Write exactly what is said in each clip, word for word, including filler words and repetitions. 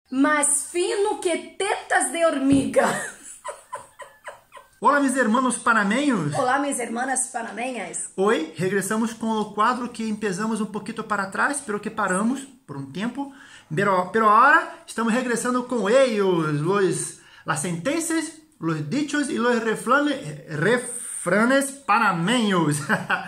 Más fino que tetas de hormiga. Olá, meus irmãos panameños. Olá, minhas hermanas panameñas. Hoy regresamos com o quadro que empezamos um pouquinho para trás, pero que paramos por um tempo. Pero, pero ahora estamos regressando com ellos, los, las sentencias, los dichos y los refranes, refranes panameños.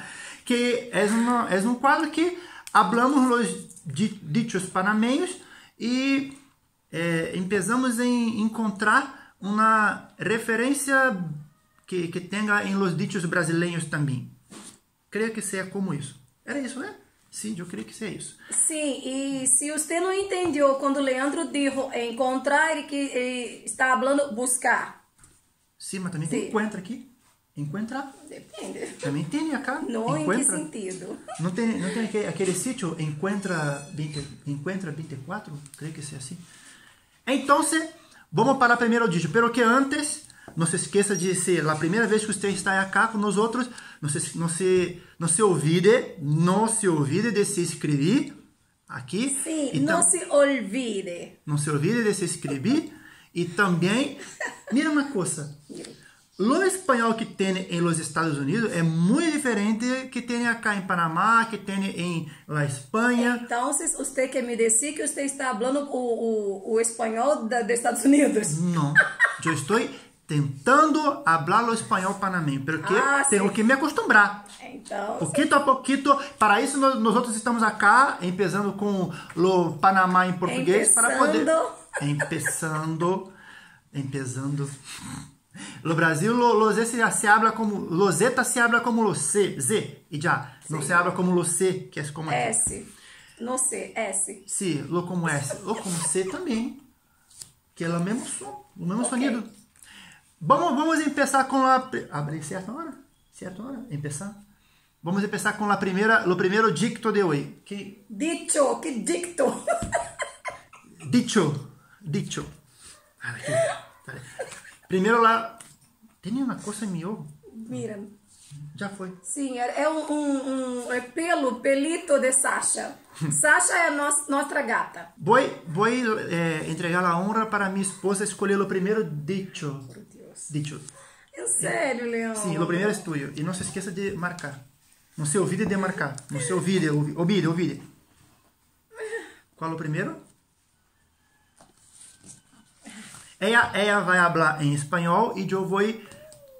Que é, uma, é um quadro que hablamos los dichos panameños e eh, empezamos a encontrar uma referência que, que tenha em los dichos brasileiros também. Creio que seja como isso. Era isso, né? Sim, eu creio que seja isso. Sim, e se você não entendeu quando Leandro disse encontrar e que ele está falando buscar. Sim, mas também Sim. tem encontra aqui. Encontra. Depende. Também tem acá. Não, encontra. em que sentido? Não tem, não tem aquele, aquele sítio Encuentra, Encuentra vinte e quatro? Creio que seja assim. Então, vamos para o primeiro dicho. Pero que antes, não se esqueça de ser a primeira vez que você está aqui com nós outros, não se, não se, não se olvide, não se olvide de se inscrever aqui. Sim, então, não se olvide. Não se olvide de se inscrever e também, mira uma coisa. O espanhol que tem em los Estados Unidos é muito diferente que tem acá em Panamá, que tem em la Espanha. Então, você quer me dizer que você está falando o, o, o espanhol da, dos Estados Unidos? Não, eu estou tentando falar o espanhol panameño, porque ah, tenho que me acostumbrar. Então, pouquito a pouquito, para isso nós, nós outros estamos acá, empezando com o Panamá em português, empezando. para poder... Empezando, empezando... No Brasil, los Z se habla como, los Z se habla como los C, Z, y ya. Sí. No se habla como los C, que es como aquí. S. No C, S. Sí, lo como S. O como C também, que é o mesmo som, o mesmo okay. sonido. Vamos, vamos empezar com a... Abre certa hora? Certa hora? Empezar? Vamos empezar com a primeira, o primeiro dicto de hoje. Que... Dicho, que dicto? Dicho, dicho. Aqui. Primeiro lá, tem uma coisa em meu? Mira. Já foi. Sim, é um, um, um é pelo, pelito de Sasha. Sasha é a nossa, nossa gata. Vou, vou eh, entregar a honra para minha esposa escolher o primeiro dicho. Por Deus. Dicho. Em sério, Leão? Sim, o primeiro é tuyo. E não se esqueça de marcar. Não se olvide de marcar. Não se olvide, olvide, olvide. Qual é o primeiro? Ella, ella vai falar em espanhol e eu vou é,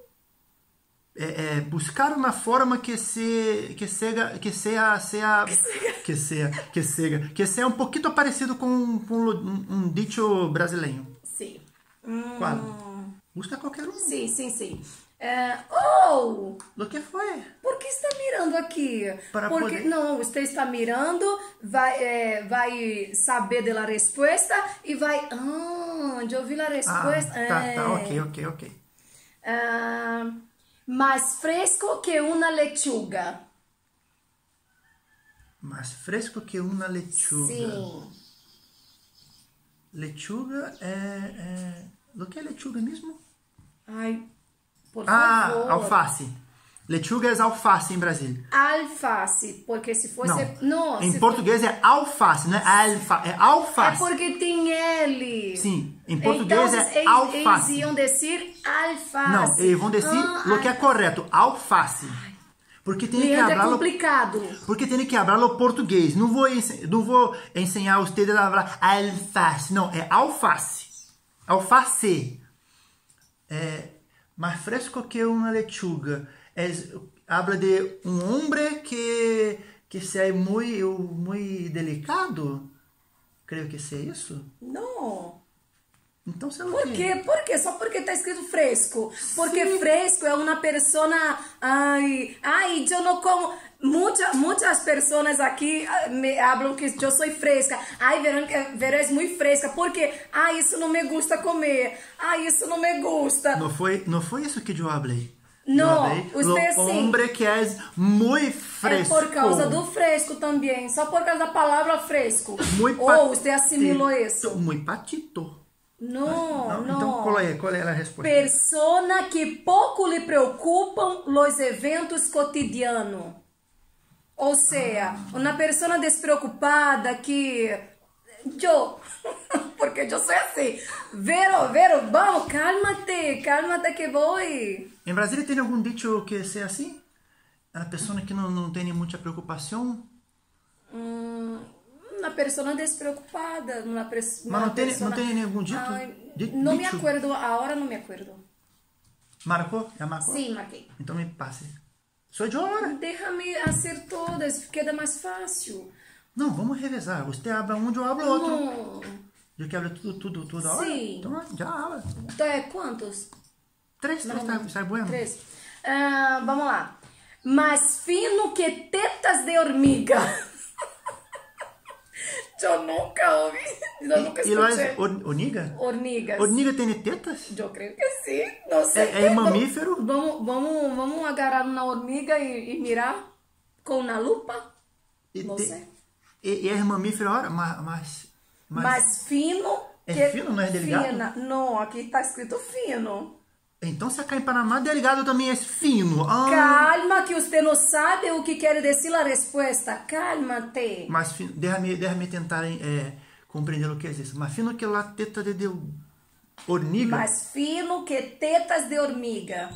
é, buscar uma forma que se que seja que seja, seja que seja que seja que seja um pouquinho parecido com, com um, um dicho brasileiro. Sim. Hum... Qual? Busca qualquer um. Sim, sim, sim. Uh, oh! O que foi? Por que está mirando aqui? Para Porque poder... não, você está mirando, vai, é, vai saber da resposta e vai. Ah, já ouvi a resposta. Ah, tá, é. tá, ok, ok, ok. Uh, mais fresco que uma lechuga. Mais fresco que uma lechuga. Sim. Lechuga é, é... O que é lechuga mesmo? Ai, por ah, favor. alface. Lechuga é alface em Brasília. Alface, porque se fosse... Não, não em se português for... é alface, não é alfa, é alface. É porque tem L. Sim, em português então, é eles, alface. Eles iam dizer alface. Não, eles vão dizer ah, o que é correto, alface. Porque tem Leandro, que hablar é complicado. Porque tem que hablar o português. Não vou, não vou ensinar a vocês a falar alface. Não, é alface. Alface. É mais fresco que uma lechuga. É, habla de um homem que que se é muito muito delicado. Creio que seja isso. Não. Então, sei lá. Por quê? Por quê? Só porque tá escrito fresco. Porque Sim. fresco é uma persona... Ai, ai, eu não como... Muitas, muitas pessoas aqui me falam que eu sou fresca. Ai, Verônica, Verônica é muito fresca. Porque, ai, isso não me gusta comer. Ai, isso não me gusta. Não foi, não foi isso que eu falei. Não, você sim. Homem que é muito fresco. É por causa do fresco também. Só por causa da palavra fresco. Muito Ou você assimilou isso? Muito patito. Não, não, não. Então, qual é, qual é a resposta? Persona que pouco lhe preocupam os eventos cotidianos. Ou seja, uma pessoa despreocupada que... Eu... Porque eu sou assim. Vero, Vero, vamos, cálmate, cálmate que vou. Em Brasília tem algum dicho que seja assim? A pessoa que não, não tem muita preocupação? Hum, uma pessoa despreocupada. Uma, uma Mas não tem, persona... não tem nenhum dito? Ai, Di- não me dicho? acuerdo, agora não me acuerdo. Marcou? Já marcou? Sim, marquei. Então me passe. Sou de hora. Déjame hacer todas, queda mais fácil. Não, vamos revezar. Você habla um, eu hablo outro. Não. Eu que hablo tudo, tudo, toda hora? Sim. Então já habla. Então, é quantos? Três, três, tá, está bueno. Três. Ah, vamos lá. Mais fino que tetas de hormiga. Eu nunca ouvi. Eu nunca E lá escutei. é or- hormiga? Hormigas. Hormiga tem tetas? Eu creio que sim. Não sei. É, é mamífero? Vamos, vamos, vamos agarrar uma hormiga e, e mirar com uma lupa? E, Não te- sei. e, e é mamífero, ora, mas, mas, mas Mais fino É que... fino, não é delicado? Fina. Não, aqui está escrito fino. então se acá em Panamá, delegado também é fino. Ah, Calma que você não sabe o que quer dizer a resposta. Cálmate. mas fino, déjame, déjame tentar é, compreender o que é isso. Mais fino que la teta de, de hormiga. Mais fino que tetas de hormiga.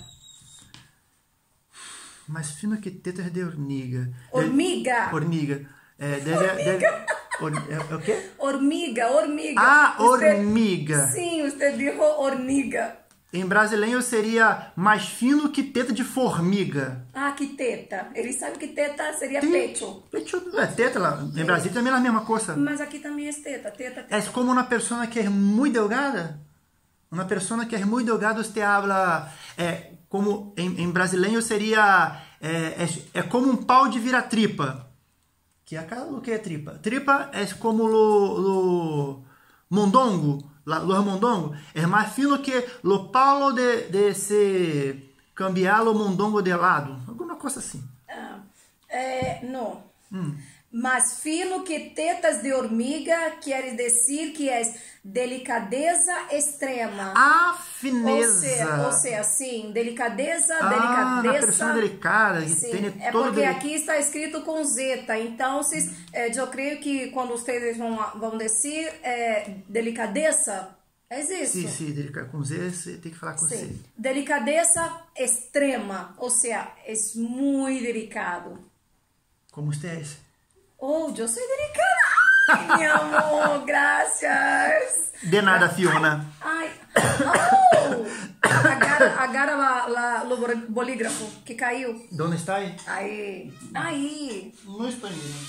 Mais fino que tetas de hormiga. Hormiga. É, hormiga. É, deve, deve, or, é, é o quê? Hormiga, hormiga. Ah, Você- hormiga. Sim, você disse hormiga. Em brasileiro seria mais fino que teta de formiga. Ah, que teta. Ele sabe que teta seria Tem- pecho. Pecho não é teta lá. Em Brasil também é a mesma coisa. Mas aqui também é teta. Teta, teta. É como uma pessoa que é muito delgada. Uma pessoa que é muito delgada, você habla. É, como em, em brasileiro seria. É, é, é como um pau de vira-tripa. Que é o que é tripa? Tripa é como lo, lo mondongo. La, los mondongo. É mais fino que lo palo de, de se cambiar o mondongo de lado. Alguma coisa assim. Ah, é, não. Hum. Mais fino que tetas de hormiga quer dizer que é delicadeza extrema. A Ou fineza. seja, ou seja, sim, delicadeza, Ah, uma delicadeza. pessoa delicada, que Sim, tem é todo porque dele- aqui está escrito com zeta. Então, se, é, eu creio que quando vocês vão, vão dizer é, delicadeza, é isso. Sim, sim, delica- com Z, você tem que falar com C. Sim. Delicadeza extrema, ou seja, é muito delicado. Como você é? Oh, eu sou delicada. Ai, meu amor, graças. De nada, Fiona. Ai, oh! Agarra, agarra la, la, o bolígrafo que caiu. Onde está aí? Aí, aí. Não estou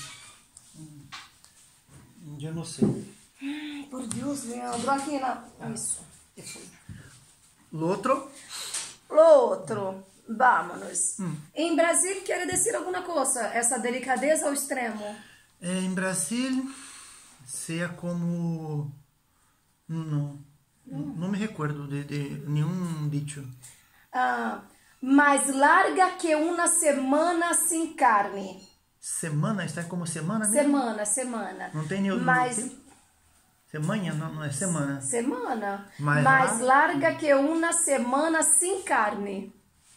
Eu não sei. Ai, por Deus, Leandro, aqui na... Isso. O outro? O outro, vámonos. Hum. Em Brasil, quer dizer alguma coisa? Essa delicadeza ao extremo? É, em Brasil, seja como... Não, não, não me recordo de, de nenhum dicho. Ah, mais larga que uma semana sem carne. Semana? Está como semana mesmo? Semana, semana. Não tem nenhum... Mais... Não tem? Semana? Não, não é semana. Semana. Mais Mais lar- larga que uma semana sem carne.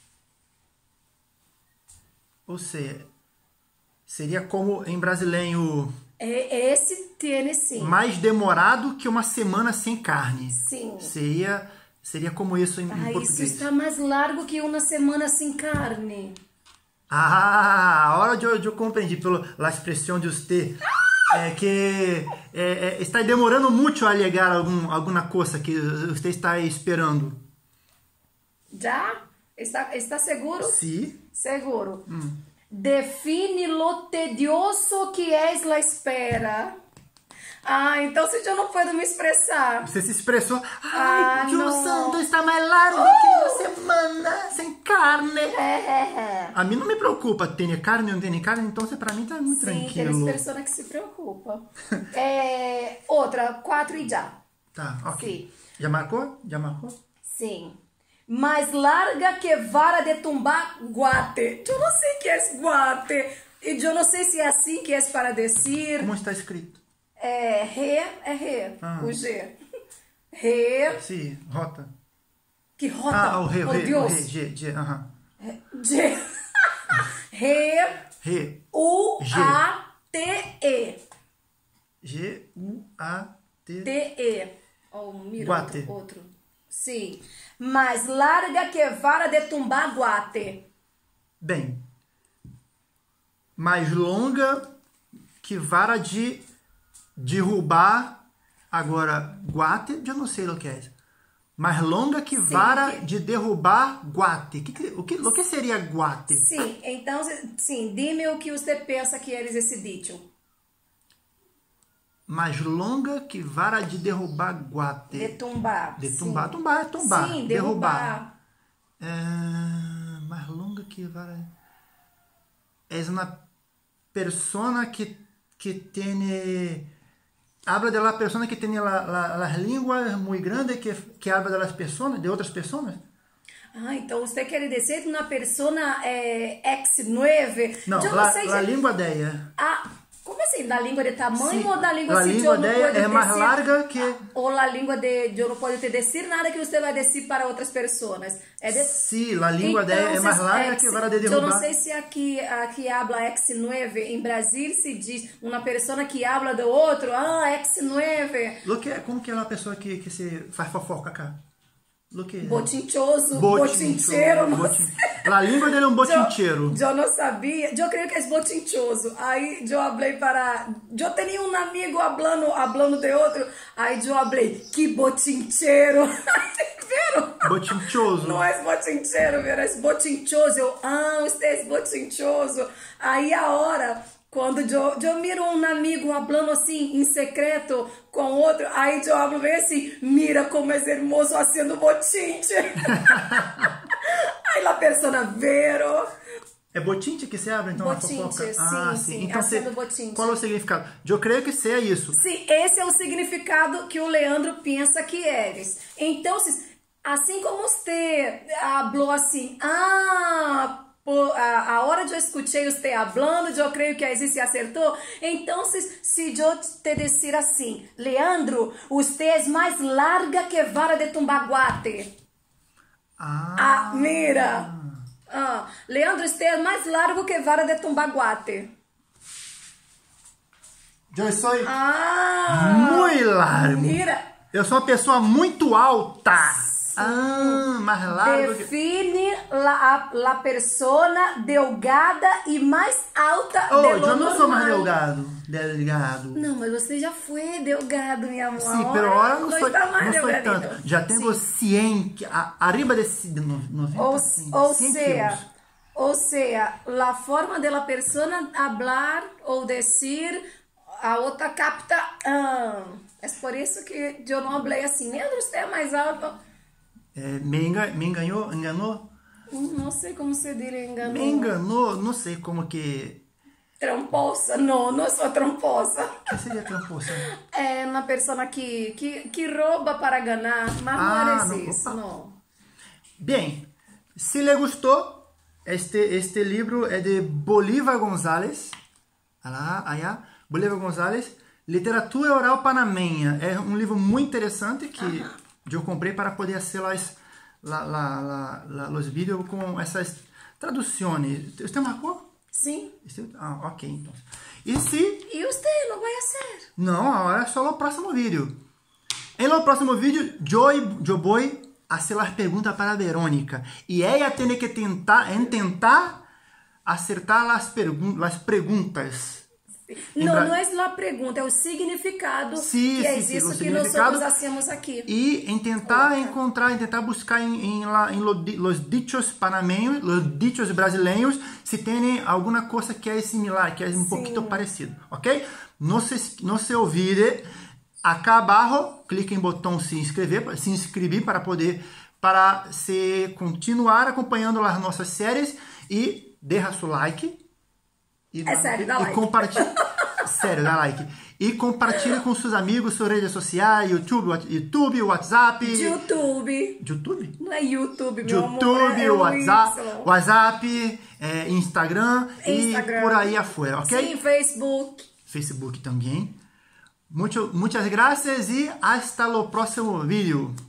Ou seja, seria como em brasileiro... É, esse tem sim. mais demorado que uma semana sem carne. Sim. Seria, seria como isso em, em Ah, isso português. está mais largo que uma semana sem carne. Ah, agora eu, eu compreendi pela expressão de você. É que é, é, está demorando muito a chegar algum, alguma coisa que você está esperando. Já? Está, está seguro? Sim. Seguro. Hum. Define lo tedioso que é a espera. Ah, então se eu não puedo me expressar. Você se expressou. Ah, Ai, Gil não. Santo está mais largo que uma semana sem carne. É. A mim não me preocupa, tem carne ou não tem carne, então para mim tá muito Sim, tem tranquilo. pessoas que se preocupam. É, outra, quatro e já. Tá, ok. Sim. Já marcou? Já marcou? Sim. Mais larga que vara de tumbar guate. Eu não sei o que é guate. E eu não sei se é assim que é para dizer. Como está escrito? É, re, é re. Ah. O G. Re. Sim, rota. Que rota. Ah, o re, o oh, re, o Deus. re, G, G, aham. G. Re. Re, U G. A T E. G, U, A, T-E. Oh, mira, Guate. outro, outro. Sim. Mais larga que vara de tumbar guate. Bem, mais longa que vara de derrubar. Agora, guate, eu não sei o que é. Mais longa que Sim, vara que... de derrubar guate. Que, que, o, que, o que seria guate? Sim, então, sim, dime o que você pensa que é esse dito. Mais longa que vara de derrubar guate. De tumbar. De sim. tumbar, tumbar é tumbar. Sim, derrubar. derrubar. É, mais longa que vara. É uma persona que, que tem... Habla de la persona que tem la, la, las línguas muy grandes que, que habla de las personas, de outras pessoas. Ah, então você quer dizer que uma persona é, ex nueve? Não, eu la, não sei la se... língua dela. Ah, como assim? Da língua de tamanho Sim, ou da língua la assim língua eu não dela posso é mais dizer- larga que... Ou a língua de eu não posso te dizer nada que você vai dizer para outras pessoas. É de... Sim, la língua dela é mais larga ex- que vara de Eu derrubar. não sei se aqui, aqui habla ex nueve. Em Brasil se diz uma pessoa que habla do outro, ah, ex nueve. Lo que, como que é uma pessoa que, que se faz fofoca, cara? Lo que é? Botinchoso, Botincho, botincheiro, não botin- sei. La língua dele é um botincheiro. Eu, eu não sabia, eu creio que é botinchoso. Aí eu falei para, eu tinha um amigo hablando, hablando de outro, aí eu falei, que botincheiro. Viram? Botinchoso. Não é botincheiro, viu? É botinchoso. Eu, ah, você é botinchoso. Aí a hora, quando eu, eu miro um amigo hablando assim, em secreto, com outro, aí eu hablo bem assim, mira como é hermoso haciendo bochinche. Aí a persona vero. É botinche que se abre, então, Botinche, a fofoca? sim, Ah, sim, Então, haciendo você, botinche. qual é o significado? Eu creio que seja isso. Sim, esse é o significado que o Leandro pensa que eres. Então, assim como você falou assim, ah, por, a, a hora de eu escutei você falando, eu creio que a Isis se acertou. Então, se, se eu te dizer assim, Leandro, você é mais larga que vara de tumbaguate. Ah, Ah, mira. Ah, Leandro, você é mais largo que vara de tumbaguate. eu sou Ah, muito largo. mira. Eu sou uma pessoa muito alta. Ah, mais largo que... Define la, la persona delgada e mais alta Oh, de eu lo não sou mais normal. delgado. Delgado. Não, mas você já foi delgado, minha amor. Sim, pero ahora não Não sou, está mais não sou delgadito. tanto. Já tenho cem, que- a- arriba desse de no- noventa, Ou, cem, ou cem seja, quilos. ou seja, la forma de la persona hablar ou decir, a outra capta. Ah, é por isso que eu não falei assim, Leandro, você é mais alto. É, me, enga, me enganou, enganou? Não sei como se diria enganou. Me enganou, não sei como que... Tramposa. Não, não sou tramposa. O que seria tramposa? É uma pessoa que, que, que rouba para ganhar, mas Ah, não não, é isso, opa. não. Bem, se lhe gostou, este, este livro é de Bolívar González. Olha allá, Bolívar González. Literatura Oral Panamenha. É um livro muito interessante que uh-huh. eu comprei para poder fazer las, la, la, la, la, los vídeos com essas traduções. Você marcou? Sim. Ah, ok, então. E se... E você não vai fazer? Não, agora é só no próximo vídeo. Em no próximo vídeo, eu, eu vou fazer as perguntas para a Verônica. E ela tem que tentar, tentar acertar as, pergun as perguntas. Não, não é a pergunta, é o significado sim, que é sim, isso sim, que nós fazemos aqui. E em tentar okay. encontrar, em tentar buscar em, em, la, em los dichos panamenhos, los dichos brasileiros, se tem alguma coisa que é similar, que é um sim. pouquinho parecido, ok? Não se, não se olvide, acá abaixo, clique em botão se inscrever, se inscrever para poder, para se continuar acompanhando as nossas séries e deixa seu like. E, é sério, dá e like. Compartilhe, sério, dá like. E compartilhe com seus amigos suas redes sociais, YouTube, YouTube, WhatsApp. YouTube. YouTube? Não é YouTube, meu YouTube, amor. É WhatsApp, WhatsApp é, Instagram, Instagram e por aí afora, ok? Sim, Facebook. Facebook também. Muito, muitas graças e hasta o próximo vídeo.